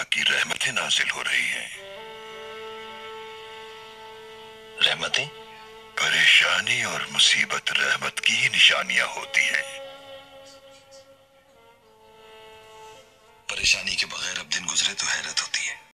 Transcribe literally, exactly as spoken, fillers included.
की रहमतें नाजिल हो रही हैं। रहमतें? परेशानी और मुसीबत रहमत की ही निशानियां होती हैं। परेशानी के बगैर अब दिन गुजरे तो हैरत होती है।